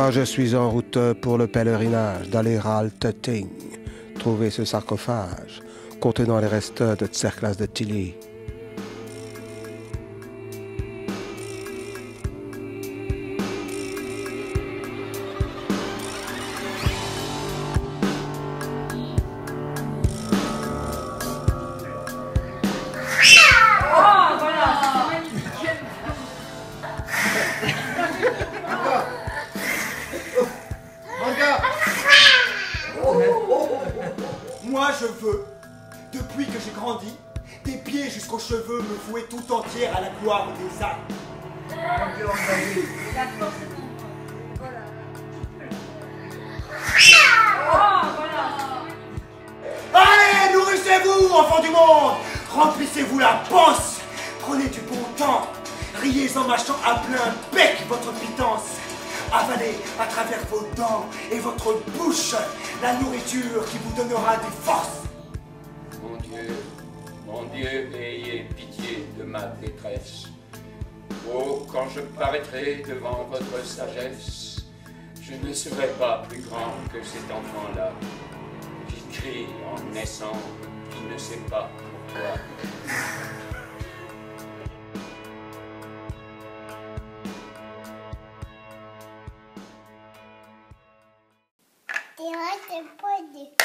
Moi, je suis en route pour le pèlerinage d'aller à Altötting, trouver ce sarcophage contenant les restes de Tserklas de Tilly. Moi je veux, depuis que j'ai grandi, des pieds jusqu'aux cheveux me vouer tout entière à la gloire des âmes. Allez, nourrissez-vous, enfants du monde! Remplissez-vous la panse! Prenez du bon temps! Riez en mâchant à plein bec votre pitance! Avalez à travers vos dents et votre bouche la nourriture qui vous donnera des forces! Mon Dieu, ayez pitié de ma détresse. Oh, quand je paraîtrai devant votre sagesse, je ne serai pas plus grand que cet enfant-là, qui crie en naissant, qui ne sait pas pourquoi. Et moi, c'est pas du